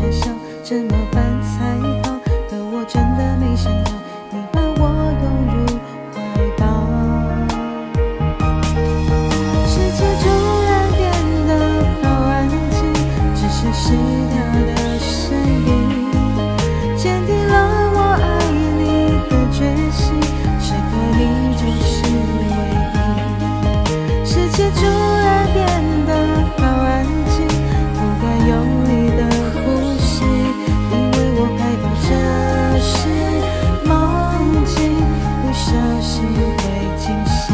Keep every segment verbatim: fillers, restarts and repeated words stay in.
傻笑，怎么办才好？可我真的没想到，你把我拥入怀抱。世界突然变得好安静，只剩心跳的声音，坚定了我爱你的决心。此刻你就是唯一。世界突然变得好安静，不敢用力的呼吸，因为我害怕这是梦境，不小心会惊醒。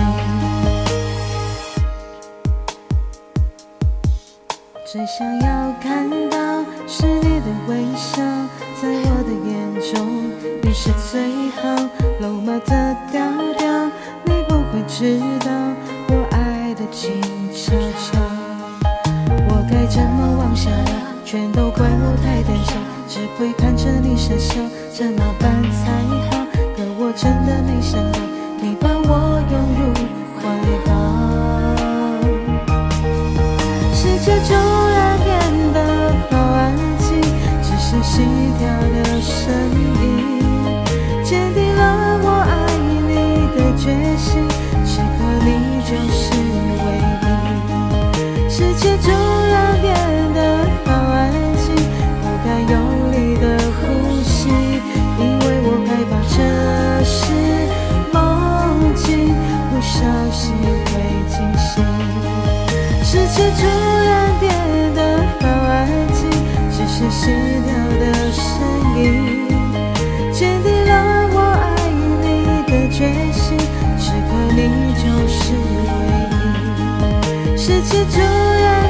最想要看到是你的微笑，在我的眼中你是最好。肉麻的调调，你不会知道我爱的静悄悄。我该怎么往下聊？全都怪我太胆小，只会看着你傻笑，怎么办才好？可我真的没想到，你把我拥入怀抱。世界突然变得好安静，只剩心跳的声音，坚定了我爱你的决心。此刻你就是唯一。世界突然变得好安静，不敢用力的呼吸，因为我害怕这是梦境，不小心会惊醒。世界突然变得好安静，只剩心跳的声音，坚定了我爱你的决心。此刻你就是唯一。世界突然